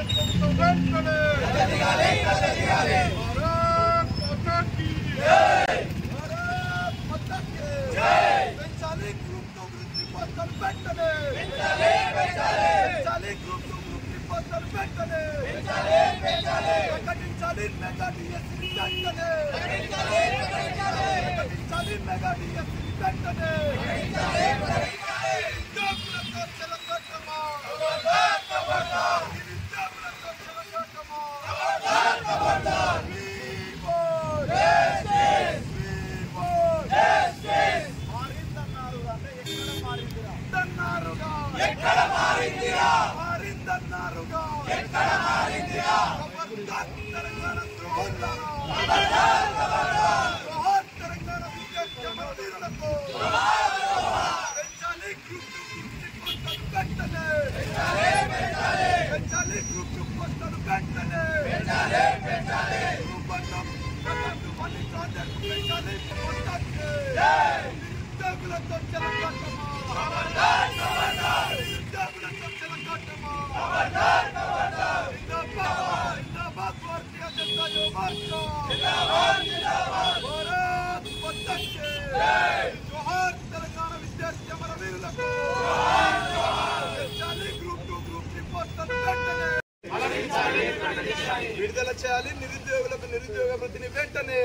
విడుదల చేయాలి నిరుద్యోగులకు నిరుద్యోగ వృత్తిని వెంటనే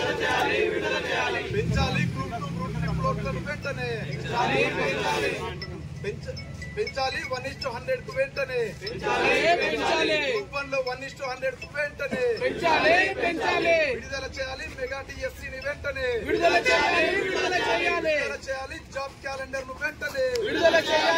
పెంచాలి గ్రూప్ 2 గ్రూప్ 3 పోస్టులను వెంటనే పెంచాలి 1:100 కు వెంటనే గ్రూప్ 1 లో 1:100 కు వెంటనే విడుదల చేయాలి మెగా టీఎస్సీని వెంటనే విడుదల చేయాలి జాబ్ క్యాలెండర్ ను వెంటనే విడుదల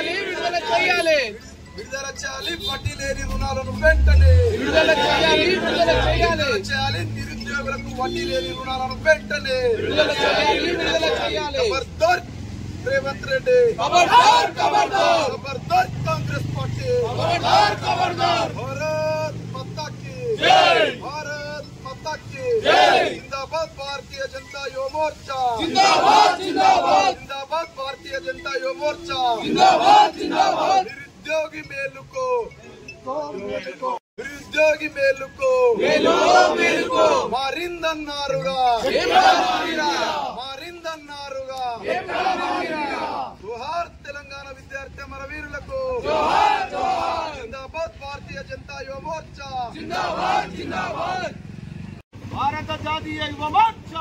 చేయాలి వడ్డీ లేని రుణాలను వెంటనే విడుదల చేయాలి నిరుద్యోగులకు వడ్డీ లేని రుణాలను వెంటనే విడుదల చేయాలి ఖబర్దార్ రేవంత్ రెడ్డి ఖబర్దార్ కాంగ్రెస్ పార్టీ ఖబర్దార్ భారత్ మాతా కీ जिंदाबाद भारतीय जनता युवा मोर्चा जिंदाबाद भारतीय जनता युवा मोर्चा निरुद्योगी మేలుకు మారిందన్నారుగా జోహార్ తెలంగాణ విద్యార్థి అమరవీరులకు జిందాబాద్ భారతీయ జనతా యువ మోర్చా భారత జాతీయ యువ మోర్చా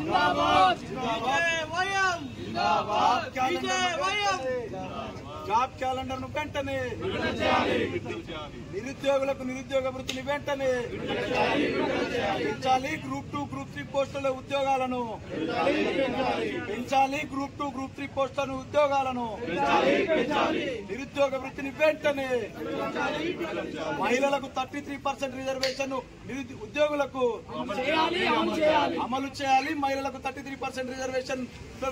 జాబ్ క్యాలెండర్ ను వెంటనే నిరుద్యోగులకు నిరుద్యోగ వృత్తిని వెంటనే పెంచాలి గ్రూప్ 2 గ్రూప్ 3 పోస్టుల ఉద్యోగాలను పెంచాలి గ్రూప్ 2 గ్రూప్ 3 పోస్టుల ఉద్యోగాలను నిరుద్యోగ వృత్తిని వెంటనే మహిళలకు 33% రిజర్వేషన్ ఉద్యోగులకు అమలు చేయాలి మహిళలకు 33% రిజర్వేషన్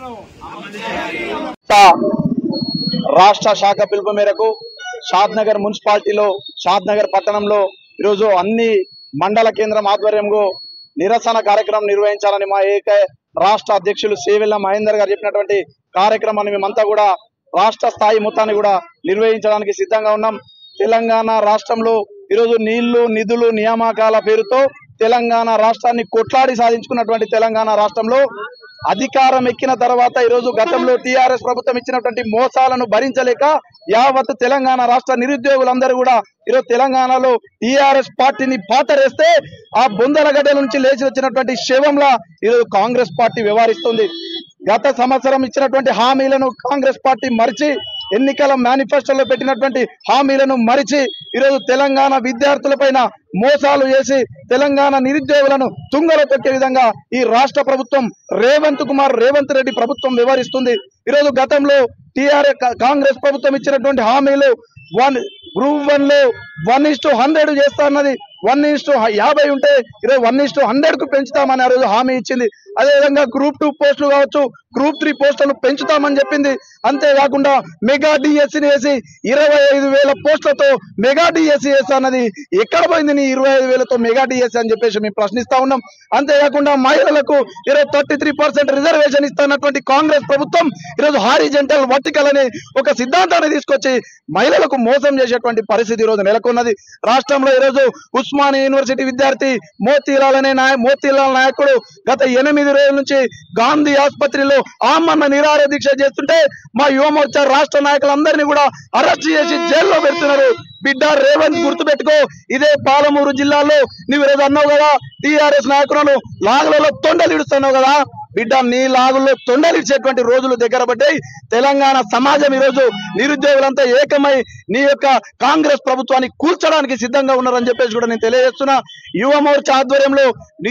రాష్ట్ర శాఖ పిలుపు మేరకు షాద్నగర్ మున్సిపాలిటీలో షాద్నగర్ పట్టణంలో ఈరోజు అన్ని మండల కేంద్రం ఆధ్వర్యంలో నిరసన కార్యక్రమం నిర్వహించాలని మా రాష్ట్ర అధ్యక్షులు సేవెల్ల మహేందర్ గారు చెప్పినటువంటి కార్యక్రమాన్ని మేమంతా కూడా రాష్ట్ర స్థాయి మొత్తాన్ని కూడా నిర్వహించడానికి సిద్ధంగా ఉన్నాం. తెలంగాణ రాష్ట్రంలో ఈరోజు నీళ్లు నిధులు నియామకాల పేరుతో తెలంగాణ రాష్ట్రాన్ని కొట్లాడి సాధించుకున్నటువంటి తెలంగాణ రాష్ట్రంలో అధికారం ఎక్కిన తర్వాత ఈరోజు గతంలో టీఆర్ఎస్ ప్రభుత్వం ఇచ్చినటువంటి మోసాలను భరించలేక యావత్ తెలంగాణ రాష్ట్ర నిరుద్యోగులందరూ కూడా ఈరోజు తెలంగాణలో టీఆర్ఎస్ పార్టీని పాతరేస్తే ఆ బొందలగడ్డ నుంచి లేచి వచ్చినటువంటి శవంలా ఈరోజు కాంగ్రెస్ పార్టీ వ్యవహరిస్తుంది. గత సంవత్సరం ఇచ్చినటువంటి హామీలను కాంగ్రెస్ పార్టీ మరిచి ఎన్నికల మేనిఫెస్టోలో పెట్టినటువంటి హామీలను మరిచి ఈరోజు తెలంగాణ విద్యార్థులపైన మోసాలు చేసి తెలంగాణ నిరుద్యోగులను తుంగలో తొక్కే విధంగా ఈ రాష్ట్ర ప్రభుత్వం రేవంత్ రెడ్డి ప్రభుత్వం వ్యవహరిస్తుంది. ఈరోజు గతంలో టీఆర్ఎస్ కాంగ్రెస్ ప్రభుత్వం ఇచ్చినటువంటి హామీలు గ్రూప్ 1 లో 1:100 చేస్తా అన్నది 1:50 ఉంటే ఈరోజు 1:100 పెంచుతామని ఆ రోజు హామీ ఇచ్చింది. అదేవిధంగా గ్రూప్ 2 పోస్టులు కావచ్చు, గ్రూప్ 3 పోస్టులను పెంచుతామని చెప్పింది. అంతేకాకుండా మెగా డిఎస్సీని వేసి 25,000 పోస్టులతో మెగా డిఎస్సీ వేస్తా అన్నది ఎక్కడ పోయింది నీ 25,000తో మెగా డిఎస్సీ అని చెప్పేసి మేము ప్రశ్నిస్తా ఉన్నాం. అంతేకాకుండా మహిళలకు ఈరోజు 33% రిజర్వేషన్ ఇస్తున్నటువంటి కాంగ్రెస్ ప్రభుత్వం ఈరోజు హారిజెంటల్ వర్టికల్ అనే ఒక సిద్ధాంతాన్ని తీసుకొచ్చి మహిళలకు మోసం చేసేటువంటి పరిస్థితి ఈరోజు నెలకొన్నది. రాష్ట్రంలో ఈరోజు ఉస్మానియా యూనివర్సిటీ విద్యార్థి మోతీలాల్ నాయకుడు గత 8 రోజుల నుంచి గాంధీ ఆసుపత్రిలో ఆమరణ నిరాహార దీక్ష చేస్తుంటే మా యువమోర్చా రాష్ట్ర నాయకులందరినీ కూడా అరెస్ట్ చేసి జైల్లో పెడుతున్నారు. బిడ్డ రేవంత్ గుర్తుపెట్టుకో, ఇదే పాలమూరు జిల్లాలో నువ్వు ఈరోజు అన్నావు కదా టీఆర్ఎస్ నాయకులను లాగులలో తొండలు ఇడుస్తున్నావు కదా బిడ్డ, నీ లాగుల్లో తొండలిచ్చేటువంటి రోజులు దగ్గర పడ్డాయి. తెలంగాణ సమాజం ఈరోజు నిరుద్యోగులంతా ఏకమై నీ యొక్క కాంగ్రెస్ ప్రభుత్వాన్ని కూల్చడానికి సిద్ధంగా ఉన్నారని చెప్పేసి కూడా నేను తెలియజేస్తున్నా. యువ మోర్చా ఆధ్వర్యంలో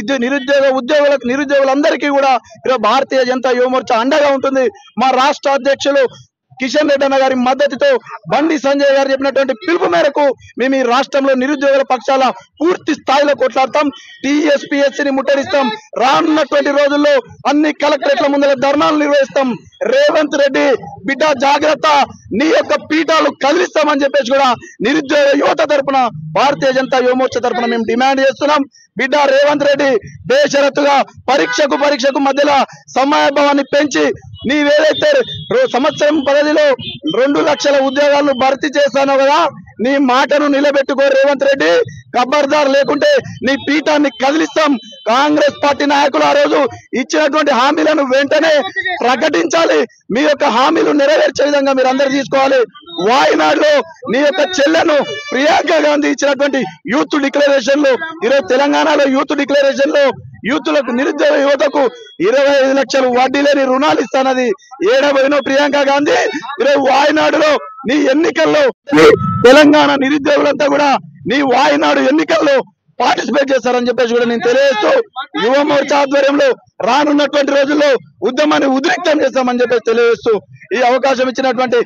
నిరుద్యోగులందరికీ కూడా ఈరోజు భారతీయ జనతా యువ మోర్చా అండగా ఉంటుంది. మా రాష్ట్ర అధ్యక్షులు కిషన్ రెడ్డి అన్న గారి మద్దతుతో బండి సంజయ్ గారు చెప్పినటువంటి పిలుపు మేరకు మేము ఈ రాష్ట్రంలో నిరుద్యోగుల పక్షాల పూర్తి స్థాయిలో కొట్లాడతాం. టీఎస్పీఎస్సీని ముట్టడిస్తాం. రానున్నటువంటి రోజుల్లో అన్ని కలెక్టరేట్ల ముందర ధర్నాలు నిర్వహిస్తాం. రేవంత్ రెడ్డి బిడ్డ జాగ్రత్త, నీ యొక్క పీఠాలు కదిలిస్తామని చెప్పేసి కూడా నిరుద్యోగ యువత తరపున భారతీయ జనతా యువమోర్చా తరపున మేము డిమాండ్ చేస్తున్నాం. బిడ్డ రేవంత్ రెడ్డి బేషరతుగా పరీక్షకు మధ్యలో సమయభావాన్ని పెంచి నీవేదైతే సంవత్సరం పరిధిలో 2 లక్షల ఉద్యోగాలను భర్తీ చేశానో కదా, నీ మాటను నిలబెట్టుకో రేవంత్ రెడ్డి. ఖబర్దార్, లేకుంటే నీ పీఠాన్ని కదిలిస్తాం. కాంగ్రెస్ పార్టీ నాయకులు ఆ రోజు ఇచ్చినటువంటి హామీలను వెంటనే ప్రకటించాలి. మీ యొక్క హామీలు నెరవేర్చే విధంగా మీరు అందరూ తీసుకోవాలి. వాయనాడులో నీ యొక్క చెల్లెను ప్రియాంక గాంధీ ఇచ్చినటువంటి యూత్ డిక్లరేషన్ లో ఈరోజు తెలంగాణలో యూత్ డిక్లరేషన్ లో యూత్లకు నిరుద్యోగ యువతకు 25 లక్షలు వడ్డీ లేని రుణాలు ఇస్తానది ఏడబోయినో ప్రియాంక గాంధీ. ఈరోజు వాయనాడులో నీ ఎన్నికల్లో తెలంగాణ నిరుద్యోగులంతా కూడా నీ వాయనాడు ఎన్నికల్లో పార్టిసిపేట్ చేస్తారని చెప్పేసి కూడా నేను తెలియజేస్తూ యువ మోర్చా ఆధ్వర్యంలో రానున్నటువంటి రోజుల్లో ఉద్యమాన్ని ఉద్రిక్తం చేస్తామని చెప్పేసి తెలియజేస్తూ ఈ అవకాశం ఇచ్చినటువంటి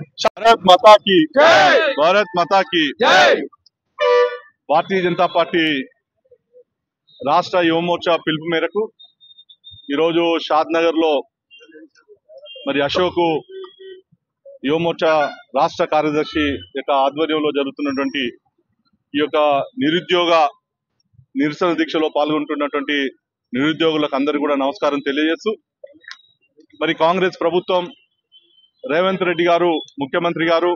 భారత్ మాతాకి భారతీయ జనతా పార్టీ రాష్ట్ర యువ మోర్చా పిలుపు మేరకు ఈరోజు షాద్ నగర్ లో మరి అశోక్ యువ మోర్చా రాష్ట్ర కార్యదర్శి యొక్క ఆధ్వర్యంలో జరుగుతున్నటువంటి ఈ యొక్క నిరుద్యోగ నిరసన దీక్షలో పాల్గొంటున్నటువంటి నిరుద్యోగులకు అందరికీ కూడా నమస్కారం తెలియజేస్తూ, మరి కాంగ్రెస్ ప్రభుత్వం రేవంత్ రెడ్డి గారు ముఖ్యమంత్రి గారు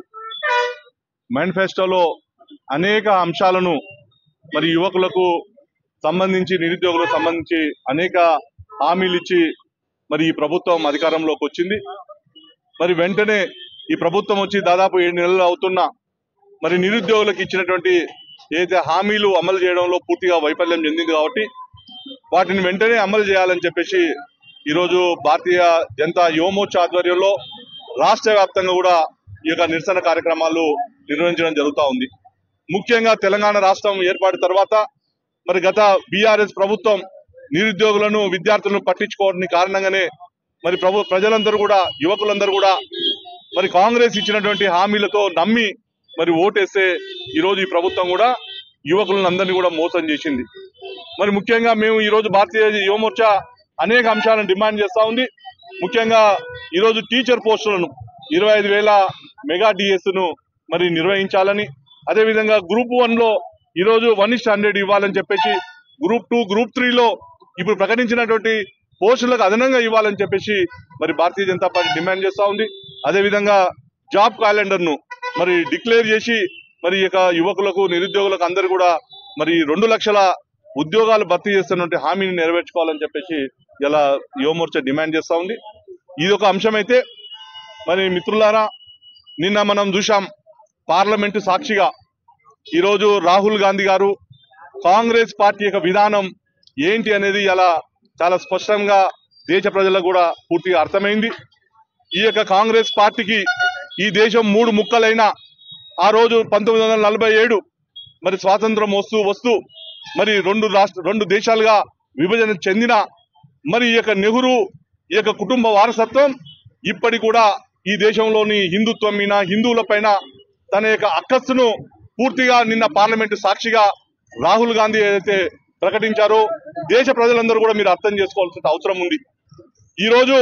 మేనిఫెస్టోలో అనేక అంశాలను మరి యువకులకు సంబంధించి నిరుద్యోగులకు సంబంధించి అనేక హామీలు ఇచ్చి మరి ఈ ప్రభుత్వం అధికారంలోకి వచ్చింది. మరి వెంటనే ఈ ప్రభుత్వం వచ్చి దాదాపు 7 నెలలు అవుతున్నా మరి నిరుద్యోగులకు ఇచ్చినటువంటి ఏదైతే హామీలు అమలు చేయడంలో పూర్తిగా వైఫల్యం చెందింది కాబట్టి వాటిని వెంటనే అమలు చేయాలని చెప్పేసి ఈరోజు భారతీయ జనతా యువ మోర్చా ఆధ్వర్యంలో రాష్ట్ర వ్యాప్తంగా కూడా ఈ యొక్క నిరసన కార్యక్రమాలు నిర్వహించడం జరుగుతూ ఉంది. ముఖ్యంగా తెలంగాణ రాష్ట్రం ఏర్పాటు తర్వాత మరి గత బీఆర్ఎస్ ప్రభుత్వం నిరుద్యోగులను విద్యార్థులను పట్టించుకోవడానికి కారణంగానే మరి ప్రజలందరూ కూడా యువకులందరూ కూడా మరి కాంగ్రెస్ ఇచ్చినటువంటి హామీలతో నమ్మి మరి ఓటేస్తే ఈరోజు ఈ ప్రభుత్వం కూడా యువకులను అందరినీ కూడా మోసం చేసింది. మరి ముఖ్యంగా మేము ఈరోజు భారతీయ యువ మోర్చా అనేక అంశాలను డిమాండ్ చేస్తా ఉంది. ముఖ్యంగా ఈరోజు టీచర్ పోస్టులను 25,000 మెగా డిఎస్ ను మరి నిర్వహించాలని, అదేవిధంగా గ్రూప్ 1 లో ఈరోజు 1:100 ఇవ్వాలని చెప్పేసి, గ్రూప్ 2 గ్రూప్ 3 లో ఇప్పుడు ప్రకటించినటువంటి పోస్టులకు అదనంగా ఇవ్వాలని చెప్పేసి మరి భారతీయ జనతా పార్టీ డిమాండ్ చేస్తా ఉంది. అదేవిధంగా జాబ్ క్యాలెండర్ ను మరి డిక్లేర్ చేసి మరి ఇక యువకులకు నిరుద్యోగులకు అందరూ కూడా మరి 2 లక్షల ఉద్యోగాలు భర్తీ చేస్తున్నటువంటి హామీని నెరవేర్చుకోవాలని చెప్పేసి ఇలా యువ మోర్చా డిమాండ్ చేస్తా ఉంది. ఇది ఒక అంశం అయితే, మరి మిత్రులారా నిన్న మనం చూసాం పార్లమెంటు సాక్షిగా ఈరోజు రాహుల్ గాంధీ గారు కాంగ్రెస్ పార్టీ యొక్క విధానం ఏంటి అనేది ఇలా చాలా స్పష్టంగా దేశ ప్రజలకు కూడా పూర్తిగా అర్థమైంది. ఈ యొక్క కాంగ్రెస్ పార్టీకి ఈ దేశం 3 ముక్కలైన ఆ రోజు 1947 మరి స్వాతంత్రం వస్తూ మరి 2 దేశాలుగా విభజన చెందిన మరి ఈ యొక్క నెహ్రూ ఈ యొక్క కుటుంబ వారసత్వం ఇప్పటి కూడా ఈ దేశంలోని హిందుత్వం మీద హిందువుల పైన తన యొక్క అక్కస్సును పూర్తిగా నిన్న పార్లమెంటు సాక్షిగా రాహుల్ గాంధీ ఏదైతే ప్రకటించారో దేశ ప్రజలందరూ కూడా మీరు అర్థం చేసుకోవాల్సిన అవసరం ఉంది. ఈరోజు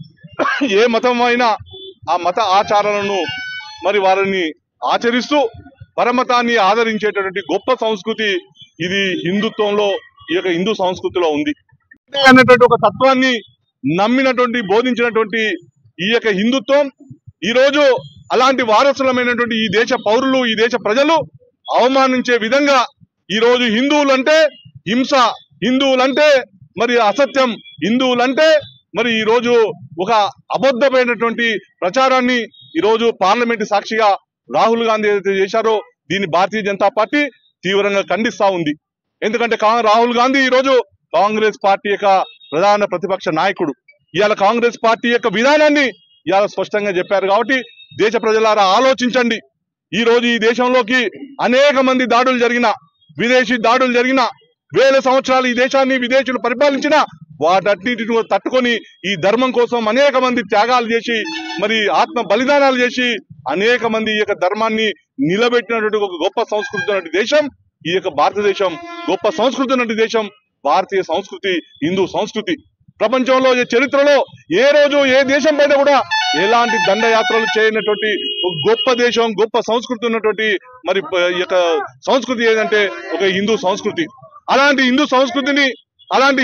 ఏ మతం అయినా ఆ మత ఆచారాలను మరి వారిని ఆచరిస్తూ పరమతాన్ని ఆదరించేటటువంటి గొప్ప సంస్కృతి ఇది హిందుత్వంలో, ఈ యొక్క హిందూ సంస్కృతిలో ఉంది అన్నటువంటి ఒక తత్వాన్ని నమ్మినటువంటి బోధించినటువంటి ఈ యొక్క హిందుత్వం ఈరోజు అలాంటి వారసులమైనటువంటి ఈ దేశ పౌరులు, ఈ దేశ ప్రజలు అవమానించే విధంగా ఈరోజు హిందువులంటే హింస, హిందువులంటే మరి అసత్యం, హిందువులంటే మరి ఈరోజు ఒక అబద్ధమైనటువంటి ప్రచారాన్ని ఈరోజు పార్లమెంటు సాక్షిగా రాహుల్ గాంధీ ఏదైతే చేశారో దీన్ని భారతీయ జనతా పార్టీ తీవ్రంగా ఖండిస్తా ఉంది. ఎందుకంటే రాహుల్ గాంధీ ఈరోజు కాంగ్రెస్ పార్టీ యొక్క ప్రధాన ప్రతిపక్ష నాయకుడు. ఇవాళ కాంగ్రెస్ పార్టీ యొక్క విధానాన్ని ఇవాళ స్పష్టంగా చెప్పారు. కాబట్టి దేశ ప్రజలారా ఆలోచించండి. ఈ రోజు ఈ దేశంలోకి అనేక మంది దాడులు జరిగిన, విదేశీ దాడులు జరిగిన, వేల సంవత్సరాలు ఈ దేశాన్ని విదేశీయులు పరిపాలించిన వాటన్నిటిని తట్టుకొని ఈ ధర్మం కోసం అనేక మంది త్యాగాలు చేసి మరి ఆత్మ బలిదానాలు చేసి అనేక మంది ఈ యొక్క ధర్మాన్ని నిలబెట్టినటువంటి ఒక గొప్ప సంస్కృతి ఉన్నటువంటి దేశం ఈ యొక్క భారతదేశం. గొప్ప సంస్కృతి ఉన్నటువంటి దేశం భారతీయ సంస్కృతి, హిందూ సంస్కృతి. ప్రపంచంలో చరిత్రలో ఏ రోజు ఏ దేశం పైన కూడా ఎలాంటి దండయాత్రలు చేయనటువంటి గొప్ప దేశం, గొప్ప సంస్కృతి ఉన్నటువంటి మరి ఈ యొక్క సంస్కృతి ఏదంటే ఒక హిందూ సంస్కృతి. అలాంటి హిందూ సంస్కృతిని, అలాంటి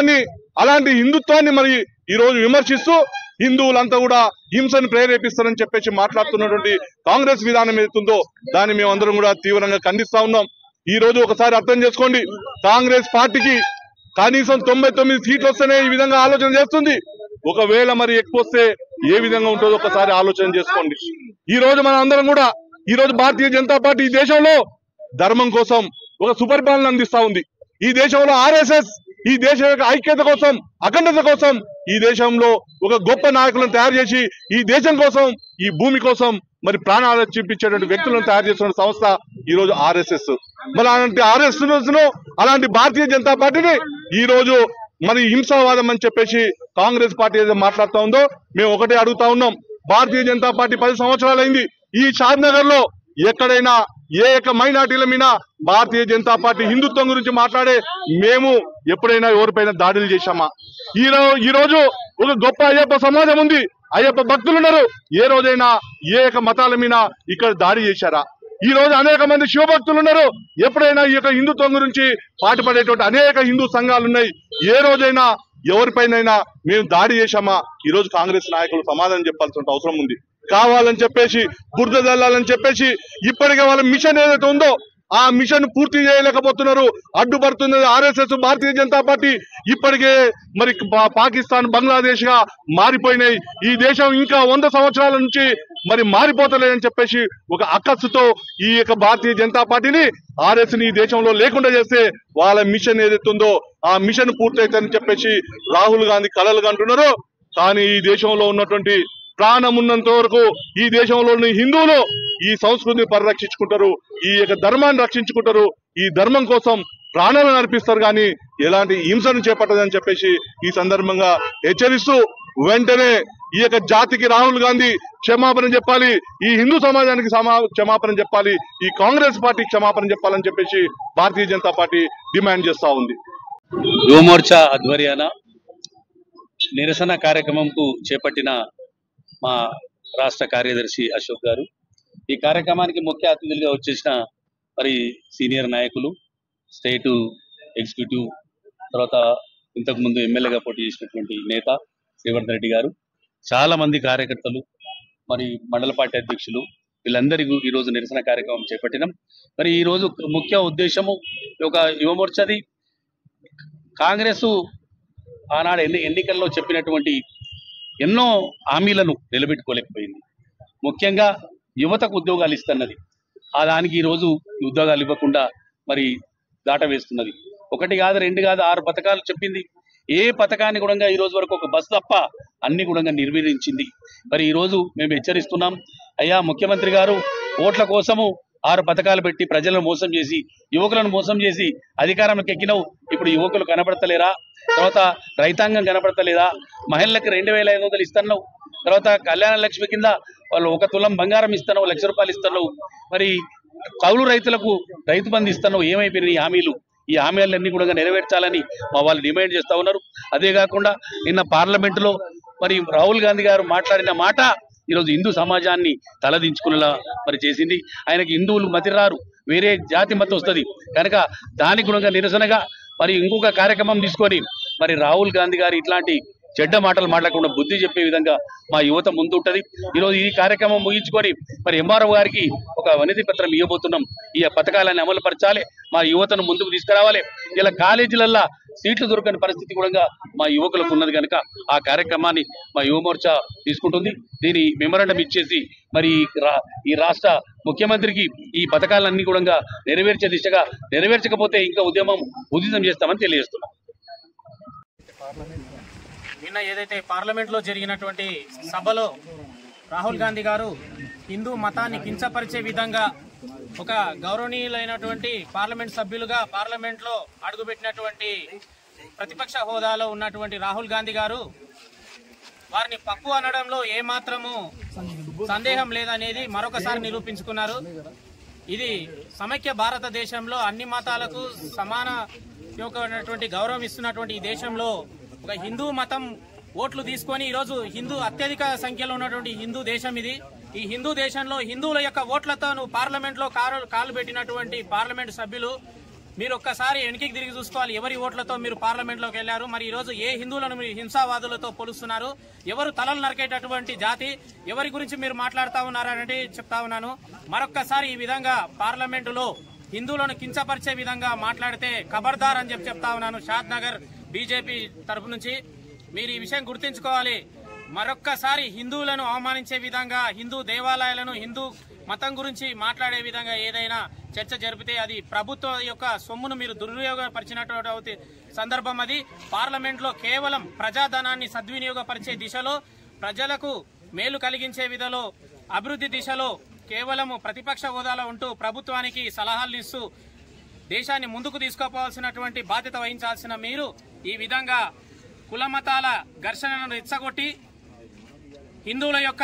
హిందుత్వాన్ని మరి ఈ రోజు విమర్శిస్తూ హిందువులంతా కూడా హింసను ప్రేరేపిస్తారని చెప్పేసి మాట్లాడుతున్నటువంటి కాంగ్రెస్ విధానం ఏదైతుందో దాన్ని మేమందరం కూడా తీవ్రంగా ఖండిస్తా ఉన్నాం. ఈ రోజు ఒకసారి అర్థం చేసుకోండి, కాంగ్రెస్ పార్టీకి కనీసం 99 సీట్లు వస్తేనే ఈ విధంగా ఆలోచన చేస్తుంది. ఒకవేళ మరి ఎక్కువ వస్తే ఏ విధంగా ఉంటుందో ఒకసారి ఆలోచన చేసుకోండి. ఈ రోజు మన అందరం కూడా ఈ రోజు భారతీయ జనతా పార్టీ ఈ దేశంలో ధర్మం కోసం ఒక సుపరిపాలన అందిస్తా ఉంది. ఈ దేశంలో ఆర్ఎస్ఎస్ ఈ దేశం యొక్క ఐక్యత కోసం, అఖండత కోసం ఈ దేశంలో ఒక గొప్ప నాయకులను తయారు చేసి ఈ దేశం కోసం, ఈ భూమి కోసం మరి ప్రాణాలు చూపించేటువంటి వ్యక్తులను తయారు చేస్తున్న సంస్థ ఈ రోజు ఆర్ఎస్ఎస్. మరి అలాంటి ఆర్ఎస్ఎస్ ను, అలాంటి భారతీయ జనతా పార్టీని ఈ రోజు మరి హింసావాదం అని చెప్పేసి కాంగ్రెస్ పార్టీ ఏదైతే మాట్లాడుతూ ఉందో మేము ఒకటే అడుగుతా ఉన్నాం. భారతీయ జనతా పార్టీ 10 సంవత్సరాలైంది. ఈ షాద్ నగర్ లో ఎక్కడైనా ఏ యొక్క మైనార్టీల మీద భారతీయ జనతా పార్టీ హిందుత్వం గురించి మాట్లాడే మేము ఎప్పుడైనా ఎవరిపైన దాడులు చేశామా? ఈ రోజు ఒక గొప్ప అయ్యప్ప సమాజం ఉంది, అయ్యప్ప భక్తులు ఉన్నారు. ఏ రోజైనా ఏ యొక్క మతాల మీద ఇక్కడ దాడి చేశారా? ఈ రోజు అనేక మంది శివభక్తులు ఉన్నారు. ఎప్పుడైనా ఈ యొక్క హిందుత్వం గురించి పాటుపడేటువంటి అనేక హిందూ సంఘాలు ఉన్నాయి. ఏ రోజైనా ఎవరిపైనైనా మేము దాడి చేశామా? ఈ రోజు కాంగ్రెస్ నాయకులు సమాధానం చెప్పాల్సిన అవసరం ఉంది. కావాలని చెప్పేసి బురద జల్లాలని చెప్పేసి ఇప్పటికే వాళ్ళ మిషన్ ఏదైతే ఉందో ఆ మిషన్ పూర్తి చేయలేకపోతున్నారు. అడ్డుపడుతున్నది ఆర్ఎస్ఎస్, భారతీయ జనతా పార్టీ. ఇప్పటికే మరి పాకిస్తాన్, బంగ్లాదేశ్ గా మారిపోయినాయి. ఈ దేశం ఇంకా 100 సంవత్సరాల నుంచి మరి మారిపోతలేదని చెప్పేసి ఒక అక్కస్సుతో ఈ యొక్క భారతీయ జనతా పార్టీని ఆర్ఎస్ ని ఈ దేశంలో లేకుండా చేస్తే వాళ్ళ మిషన్ ఏదైతే ఉందో ఆ మిషన్ పూర్తయితని చెప్పేసి రాహుల్ గాంధీ కలలు కంటున్నారు. కానీ ఈ దేశంలో ఉన్నటువంటి ప్రాణం ఉన్నంత వరకు ఈ దేశంలోని హిందువులు ఈ సంస్కృతిని పరిరక్షించుకుంటారు, ఈ యొక్క ధర్మాన్ని రక్షించుకుంటారు, ఈ ధర్మం కోసం ప్రాణాలను అర్పిస్తారు. కానీ ఎలాంటి హింసను చేపట్టదని చెప్పేసి ఈ సందర్భంగా హెచ్చరిస్తూ వెంటనే ఈ యొక్క జాతికి రాహుల్ గాంధీ క్షమాపణ చెప్పాలి, ఈ హిందూ సమాజానికి క్షమాపణ చెప్పాలి, ఈ కాంగ్రెస్ పార్టీ క్షమాపణ చెప్పాలని చెప్పేసి భారతీయ జనతా పార్టీ డిమాండ్ చేస్తా ఉంది. యువమోర్చా ఆధ్వర్యాన నిరసన కార్యక్రమంకు చేపట్టిన మా రాష్ట్ర కార్యదర్శి అశోక్ గారు, ఈ కార్యక్రమానికి ముఖ్య అతిథులుగా వచ్చేసిన మరి సీనియర్ నాయకులు, స్టేటు ఎగ్జిక్యూటివ్, తర్వాత ఇంతకుముందు ఎమ్మెల్యేగా పోటీ చేసినటువంటి నేత శ్రీవర్ధన్ రెడ్డి గారు, చాలా మంది కార్యకర్తలు, మరి మండల పార్టీ అధ్యక్షులు, వీళ్ళందరికీ ఈరోజు నిరసన కార్యక్రమం చేపట్టినాం. మరి ఈరోజు ముఖ్య ఉద్దేశము ఒక యువమోర్చాది కాంగ్రెస్ ఆనాడు ఎన్నికల్లో చెప్పినటువంటి ఎన్నో హామీలను నిలబెట్టుకోలేకపోయింది. ముఖ్యంగా యువతకు ఉద్యోగాలు ఇస్తున్నది, ఆ దానికి ఈరోజు ఉద్యోగాలు ఇవ్వకుండా మరి దాట వేస్తున్నది. 1 కాదు 2 కాదు 6 పథకాలు చెప్పింది. ఏ పథకాన్ని కూడా ఈ రోజు వరకు ఒక బస్సు తప్ప అన్ని కూడా నిర్వహించింది. మరి ఈరోజు మేము హెచ్చరిస్తున్నాం, అయ్యా ముఖ్యమంత్రి గారు ఓట్ల కోసము 6 పథకాలు పెట్టి ప్రజలను మోసం చేసి, యువకులను మోసం చేసి అధికారంలోకి ఎక్కినవు. ఇప్పుడు యువకులు కనబడతలేరా? తర్వాత రైతాంగం కనబడతలేదా? మహిళలకు 2500 ఇస్తున్నావు. తర్వాత కళ్యాణ లక్ష్మి కింద వాళ్ళు 1 తులం బంగారం ఇస్తున్నావు, 1,00,000 రూపాయలు ఇస్తున్నావు. మరి కౌలు రైతులకు రైతు బంధు ఇస్తున్నావు, ఏమైపోయినాయి ఈ హామీలు? ఈ హామీలన్నీ కూడా నెరవేర్చాలని మా వాళ్ళు డిమాండ్ చేస్తా ఉన్నారు. అదే కాకుండా నిన్న పార్లమెంటులో మరి రాహుల్ గాంధీ గారు మాట్లాడిన మాట ఈరోజు హిందూ సమాజాన్ని తలదించుకునేలా మరి చేసింది. ఆయనకి హిందువులు మతి రారు, వేరే జాతి మతి వస్తుంది కనుక దానికి కూడా నిరసనగా మరి ఇంకొక కార్యక్రమం తీసుకొని మరి రాహుల్ గాంధీ గారు ఇట్లాంటి చెడ్డ మాటలు మాట్లాడకుండా బుద్ధి చెప్పే విధంగా మా యువత ముందుంటది. ఈరోజు ఈ కార్యక్రమం ముగించుకొని మరి ఎంఆర్ఓ గారికి ఒక వినతి పత్రం ఇవ్వబోతున్నాం. ఈ పథకాలను అమలు పరచాలి, మా యువతను ముందుకు తీసుకురావాలి. ఇలా కాలేజీలల్లో సీట్లు దొరకని పరిస్థితి కూడా మా యువకులకు ఉన్నది కనుక ఆ కార్యక్రమాన్ని మా యువమోర్చా తీసుకుంటుంది. దీని మెమరాండం ఇచ్చేసి మరి ఈ రాష్ట్ర ముఖ్యమంత్రికి ఈ పథకాలన్నీ కూడా నెరవేర్చే దిశగా, నెరవేర్చకపోతే ఇంకా ఉద్యమం ఉధృతం చేస్తామని తెలియజేస్తున్నాం. నిన్న ఏదైతే పార్లమెంట్లో జరిగినటువంటి సభలో రాహుల్ గాంధీ గారు హిందూ మతాన్ని కించపరిచే విధంగా ఒక గౌరవనీయులైనటువంటి పార్లమెంట్ సభ్యులుగా పార్లమెంట్లో అడుగుపెట్టినటువంటి ప్రతిపక్ష హోదాలో ఉన్నటువంటి రాహుల్ గాంధీ గారు వారిని పప్పు అనడంలో ఏమాత్రము సందేహం లేదనేది మరొకసారి నిరూపించుకున్నారు. ఇది సమైక్య భారతదేశంలో అన్ని మతాలకు సమాన గౌరవం ఇస్తున్నటువంటి ఈ దేశంలో ఒక హిందూ మతం ఓట్లు తీసుకొని ఈరోజు అత్యధిక సంఖ్యలో ఉన్నటువంటి హిందూ దేశం ఇది. ఈ హిందూ దేశంలో హిందువుల యొక్క ఓట్లతో నువ్వు పార్లమెంట్ లో కాలు పెట్టినటువంటి పార్లమెంట్ సభ్యులు మీరు ఒక్కసారి వెనక్కి తిరిగి చూసుకోవాలి. ఎవరి ఓట్లతో మీరు పార్లమెంట్ లోకి వెళ్లారు? మరి ఈ రోజు ఏ హిందువులను మీరు హింసావాదులతో పోలుస్తున్నారు? ఎవరు తలలు నరికేటటువంటి జాతి? ఎవరి గురించి మీరు మాట్లాడుతా ఉన్నారని చెప్తా ఉన్నాను. మరొక్కసారి ఈ విధంగా పార్లమెంటులో హిందువులను కించపరిచే విధంగా మాట్లాడితే ఖబర్దార్ అని చెప్తా ఉన్నాను. షాద్ నగర్ బీజేపీ తరఫు నుంచి మీరు ఈ విషయం గుర్తించుకోవాలి. మరొక్కసారి హిందువులను అవమానించే విధంగా, హిందూ దేవాలయాలను, హిందూ మతం గురించి మాట్లాడే విధంగా ఏదైనా చర్చ జరిపితే అది ప్రభుత్వ యొక్క సొమ్మును మీరు దుర్వినియోగపరిచినటువంటి సందర్భం. అది పార్లమెంట్ లో కేవలం ప్రజాధనాన్ని సద్వినియోగపరిచే దిశలో, ప్రజలకు మేలు కలిగించే విధంలో, అభివృద్ధి దిశలో కేవలం ప్రతిపక్ష హోదాలో ఉంటూ ప్రభుత్వానికి సలహాలు ఇస్తూ దేశాన్ని ముందుకు తీసుకుపోవాల్సినటువంటి బాధ్యత వహించాల్సిన మీరు ఈ విధంగా కుల మతాల ఘర్షణను రెచ్చగొట్టి హిందువుల యొక్క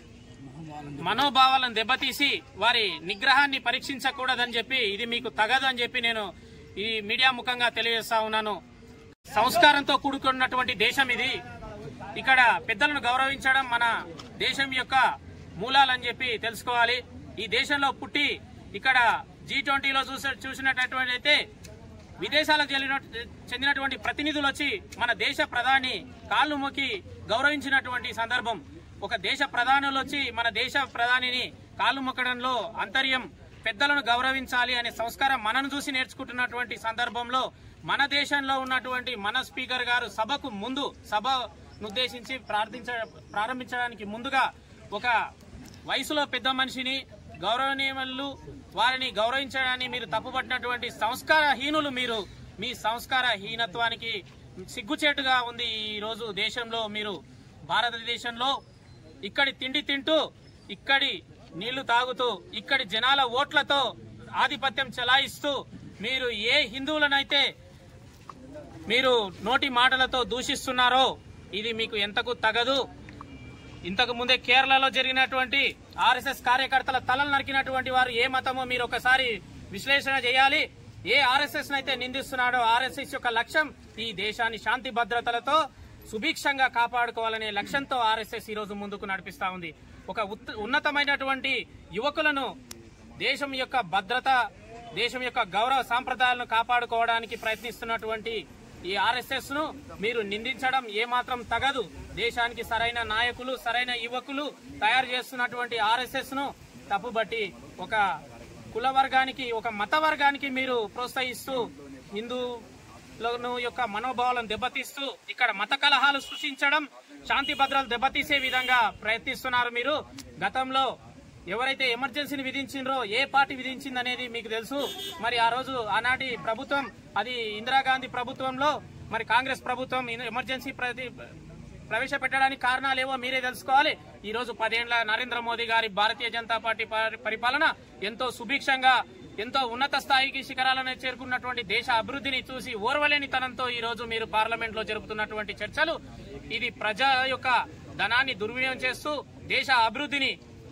మనోభావాలను దెబ్బతీసి వారి నిగ్రహాన్ని పరీక్షించకూడదని చెప్పి, ఇది మీకు తగదు అని చెప్పి నేను ఈ మీడియా ముఖంగా తెలియజేస్తా ఉన్నాను. సంస్కారంతో కూడుకున్నటువంటి దేశం ఇది. ఇక్కడ పెద్దలను గౌరవించడం మన దేశం యొక్క మూలాలని చెప్పి తెలుసుకోవాలి. ఈ దేశంలో పుట్టి ఇక్కడ G20లో చూసినట్లయితే విదేశాలకు చెందినటువంటి ప్రతినిధులు వచ్చి మన దేశ ప్రధాని కాళ్ళు మొక్కి గౌరవించినటువంటి సందర్భం. ఒక దేశ ప్రధానులు వచ్చి మన దేశ ప్రధానిని కాళ్ళు మొక్కడంలో అంతర్యం పెద్దలను గౌరవించాలి అనే సంస్కారం మనను చూసి నేర్చుకుంటున్నటువంటి సందర్భంలో మన దేశంలో ఉన్నటువంటి మన స్పీకర్ గారు సభకు ముందు సభనుద్దేశించి ప్రారంభించడానికి ముందుగా ఒక వయసులో పెద్ద మనిషిని గౌరవనీయులు వారిని గౌరవించడాన్ని మీరు తప్పుపట్టినటువంటి సంస్కారహీనులు మీరు. మీ సంస్కారహీనత్వానికి సిగ్గుచేటుగా ఉంది ఈ రోజు దేశంలో. మీరు భారతదేశంలో ఇక్కడి తిండి తింటూ, ఇక్కడి నీళ్లు తాగుతూ, ఇక్కడి జనాల ఓట్లతో ఆధిపత్యం చెలాయిస్తూ మీరు ఏ హిందువులనైతే మీరు నోటి మాటలతో దూషిస్తున్నారో ఇది మీకు ఎంతకు తగదు. ఇంతకు ముందే కేరళలో జరిగినటువంటి ఆర్ఎస్ఎస్ కార్యకర్తల తలలు నరికినటువంటి వారు ఏ మతమో మీరు ఒకసారి విశ్లేషణ చేయాలి. ఏ ఆర్ఎస్ఎస్ నైతే నిందిస్తున్నాడో ఆర్ఎస్ఎస్ యొక్క లక్ష్యం ఈ దేశాన్ని శాంతి భద్రతలతో సుభిక్షంగా కాపాడుకోవాలనే లక్ష్యంతో ఆర్ఎస్ఎస్ ఈ రోజు ముందుకు నడిపిస్తా ఉంది. ఒక ఉన్నతమైనటువంటి యువకులను దేశం యొక్క భద్రత, దేశం యొక్క గౌరవ సాంప్రదాయాలను కాపాడుకోవడానికి ప్రయత్నిస్తున్నటువంటి ఈ ఆర్ఎస్ఎస్ ను మీరు నిందించడం ఏమాత్రం తగదు. దేశానికి సరైన నాయకులు, సరైన యువకులు తయారు చేస్తున్నటువంటి ఆర్ఎస్ఎస్ ను తప్పుబట్టి ఒక కుల వర్గానికి, ఒక మత వర్గానికి మీరు ప్రోత్సహిస్తూ హిందువులను యొక్క మనోభావాలను దెబ్బతీస్తూ ఇక్కడ మత కలహాలు సృష్టించడం, శాంతి భద్రతలు దెబ్బతీసే విధంగా ప్రయత్నిస్తున్నారు మీరు. గతంలో ఎవరైతే ఎమర్జెన్సీని విధించిండ్రో, ఏ పార్టీ విధించిందనేది మీకు తెలుసు. మరి ఆ రోజు ఆనాటి ప్రభుత్వం, అది ఇందిరాగాంధీ ప్రభుత్వంలో మరి కాంగ్రెస్ ప్రభుత్వం ఎమర్జెన్సీ ప్రవేశపెట్టడానికి కారణాలేవో మీరే తెలుసుకోవాలి. ఈ రోజు 10 ఏళ్ల నరేంద్ర మోదీ గారి భారతీయ జనతా పార్టీ పరిపాలన ఎంతో సుభిక్షంగా, ఎంతో ఉన్నత స్థాయికి శిఖరాలను చేరుకున్నటువంటి దేశ అభివృద్ధిని చూసి ఓర్వలేనితనంతో ఈ రోజు మీరు పార్లమెంట్ లో జరుపుతున్నటువంటి చర్చలు, ఇది ప్రజల యొక్క ధనాన్ని దుర్వినియోగం చేస్తూ దేశ అభివృద్ధిని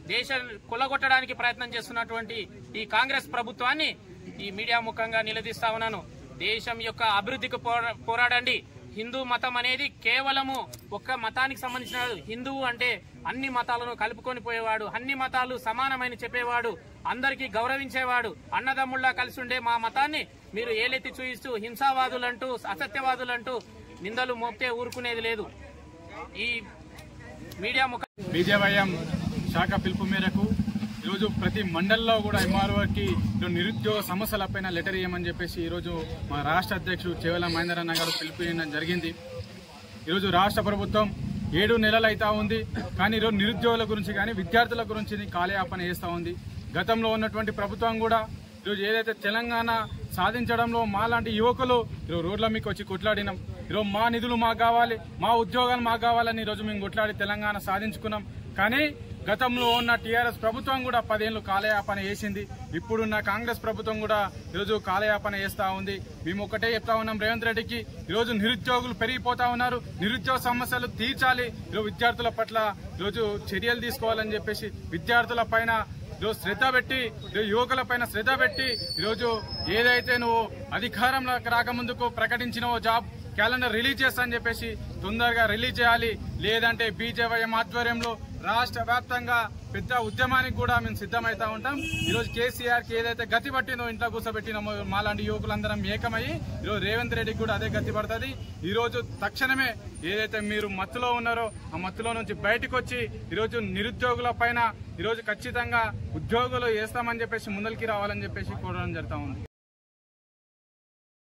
దేశం కొల్లగొట్టడానికి ప్రయత్నం చేస్తున్నటువంటి ఈ కాంగ్రెస్ ప్రభుత్వాన్ని ఈ మీడియా ముఖంగా నిలదీస్తా ఉన్నాను. దేశం యొక్క అభివృద్ధికి పోరాడండి. హిందూ మతం అనేది కేవలము ఒక్క మతానికి సంబంధించిన, హిందువు అంటే అన్ని మతాలను కలుపుకొని పోయేవాడు, అన్ని మతాలు సమానమైన చెప్పేవాడు, అందరికీ గౌరవించేవాడు, అన్నదమ్ముళ్లా కలిసి ఉండే మా మతాన్ని మీరు ఏలెత్తి చూయిస్తూ హింసావాదులంటూ అసత్యవాదులంటూ నిందలు మోపితే ఊరుకునేది లేదు. ఈ మీడియా బీజేవైఎం శాఖ పిలుపు మేరకు ఈరోజు ప్రతి మండలంలో కూడా ఎంఆర్ఓకి నిరుద్యోగ సమస్యలపైన లెటర్ ఇవ్వమని చెప్పేసి ఈరోజు మా రాష్ట్ర అధ్యక్షుడు చేవెళ్ల మహేందరన్న గారు పిలుపు ఇవ్వడం జరిగింది. ఈరోజు రాష్ట్ర ప్రభుత్వం 7 నెలలు అవుతా ఉంది, కానీ ఈరోజు నిరుద్యోగుల గురించి కానీ విద్యార్థుల గురించి కాలయాపన చేస్తూ ఉంది. గతంలో ఉన్నటువంటి ప్రభుత్వం కూడా ఈరోజు ఏదైతే తెలంగాణ సాధించడంలో మా లాంటి యువకులు ఈరోజు రోడ్ల మీకు వచ్చి కొట్లాడినాం. ఈరోజు మా నిధులు మాకు కావాలి, మా ఉద్యోగాలు మాకు కావాలని ఈరోజు మేము కొట్లాడి తెలంగాణ సాధించుకున్నాం. కానీ గతంలో ఉన్న టీఆర్ఎస్ ప్రభుత్వం కూడా 10 ఏళ్లు కాలయాపన చేసింది. ఇప్పుడున్న కాంగ్రెస్ ప్రభుత్వం కూడా ఈరోజు కాలయాపన చేస్తా ఉంది. మేము ఒకటే చెప్తా ఉన్నాం రేవంత్ రెడ్డికి, ఈరోజు నిరుద్యోగులు పెరిగిపోతా ఉన్నారు, నిరుద్యోగ సమస్యలు తీర్చాలి, ఈరోజు విద్యార్థుల పట్ల ఈరోజు చర్యలు తీసుకోవాలని చెప్పేసి విద్యార్థుల పైన ఈరోజు శ్రద్ధ పెట్టి, యువకుల పైన శ్రద్ధ పెట్టి ఈరోజు ఏదైతే నువ్వు అధికారంలోకి రాకముందుకు ప్రకటించినవో జాబ్ క్యాలెండర్ రిలీజ్ చేస్తా అని చెప్పేసి తొందరగా రిలీజ్ చేయాలి. లేదంటే బీజేవైఎం ఆధ్వర్యంలో రాష్ట్ర వ్యాప్తంగా పెద్ద ఉద్యమానికి కూడా మేము సిద్ధమైతా ఉంటాం. ఈరోజు కేసీఆర్ కి ఏదైతే గతి పట్టిందో ఇంట్లో కూర్చోబెట్టినమో మాలాంటి యువకులందరం ఏకమయ్యి ఈరోజు రేవంత్ రెడ్డికి కూడా అదే గతి పడుతుంది. ఈరోజు తక్షణమే ఏదైతే మీరు మత్తులో ఉన్నారో ఆ మత్తులో నుంచి బయటకు వచ్చి ఈరోజు నిరుద్యోగుల పైన ఈరోజు ఖచ్చితంగా ఉద్యోగులు వేస్తామని చెప్పేసి ముందరికి రావాలని చెప్పేసి కోరడం జరుగుతా ఉంది.